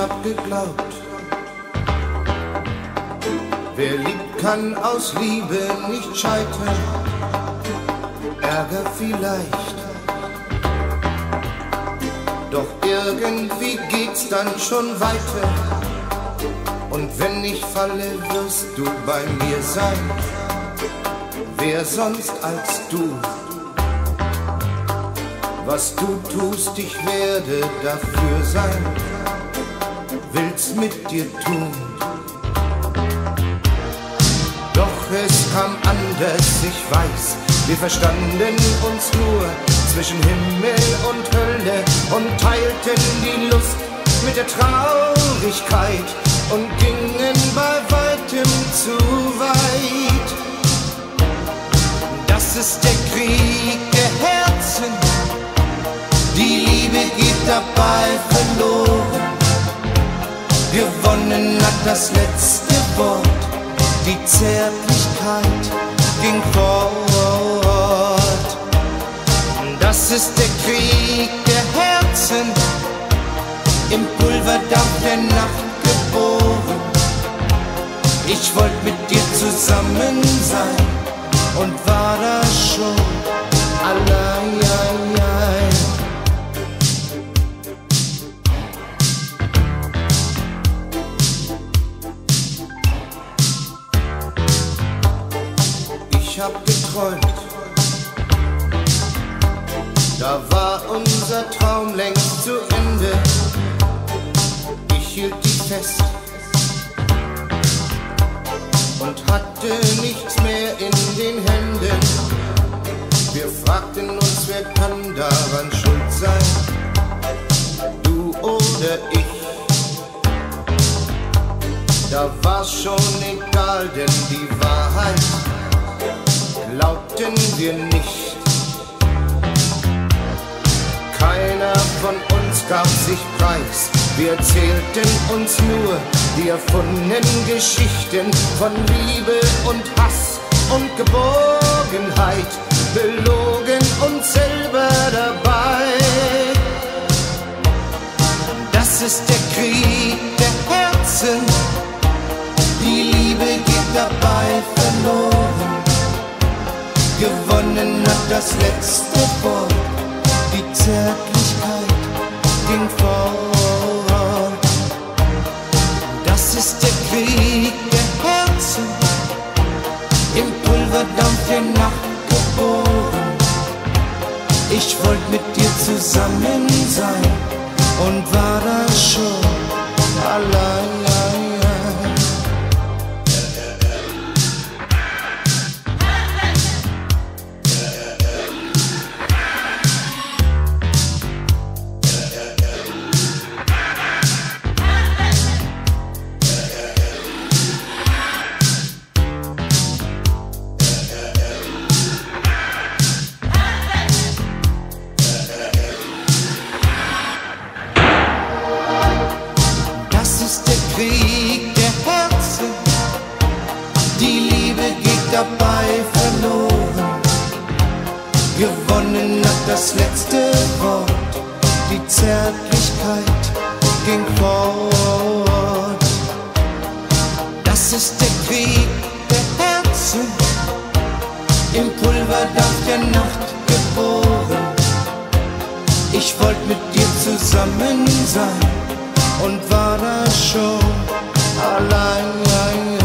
hab geglaubt, wer liebt, kann aus Liebe nicht scheitern. Ärger vielleicht, doch irgendwie geht's dann schon weiter. Und wenn ich falle, wirst du bei mir sein. Wer sonst als du? Was du tust, ich werde dafür sein. Will's mit dir tun? Doch es kam anders, ich weiß. Wir verstanden uns nur zwischen Himmel und Hölle und teilten die Lust mit der Traurigkeit und gingen bei weitem zu weit. Das ist der Krieg der Herzen, die Liebe geht dabei verloren. Gewonnen hat das letzte Wort, die Zärtlichkeit ging fort. Das ist der Krieg der Herzen, im Pulverdampf der Nacht geboren. Ich wollte mit dir zusammen sein und war da schon allein. Ich hab geträumt, da war unser Traum längst zu Ende. Ich hielt die fest und hatte nichts mehr in den Händen. Wir fragten uns, wer kann daran schuld sein? Du oder ich? Da war's schon egal, denn die Wahrheit glaubten wir nicht. Keiner von uns gab sich preis, wir erzählten uns nur die erfundenen Geschichten von Liebe und Hass und Geborgenheit, belogen uns selber dabei. Das ist der Krieg der Herzen, die Liebe geht dabei verloren. Gewonnen hat das letzte Wort, die Zärtlichkeit ging fort. Das ist der Krieg der Herzen, im Pulverdampf der Nacht geboren. Ich wollte mit dir zusammen sein und war da schon allein. Krieg der Herzen, die Liebe geht dabei verloren. Gewonnen hat das letzte Wort, die Zärtlichkeit ging fort. Das ist der Krieg der Herzen, im Pulverdampf der Nacht geboren. Ich wollte mit dir zusammen sein und war da schon allein.